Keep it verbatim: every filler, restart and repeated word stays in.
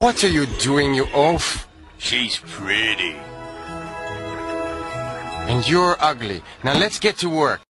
What are you doing, you oaf? She's pretty. And you're ugly. Now let's get to work.